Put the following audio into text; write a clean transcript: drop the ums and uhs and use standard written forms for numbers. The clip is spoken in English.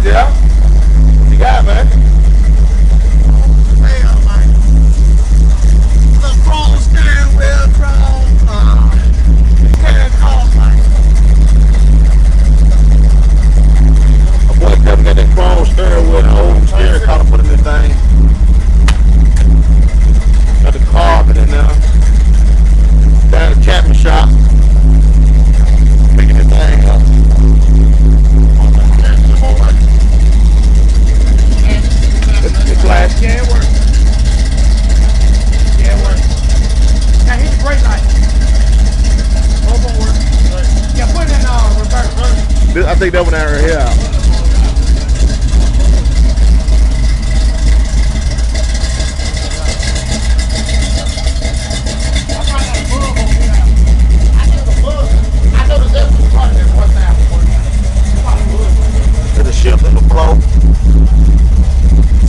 Yeah. What you got, man? Hell, man. The chrome steering wheel, chrome, steering column, man. My boy Kevin got that chrome steering wheel, the old steering column put in this thing. Got the carpet in there. Down the Chapman shop. Making this thing up. The glass can't work. Can't work. Now hit the brake light. Both won't work. Yeah, put it in reverse. I think that one out right here out. There's a shift in the flow.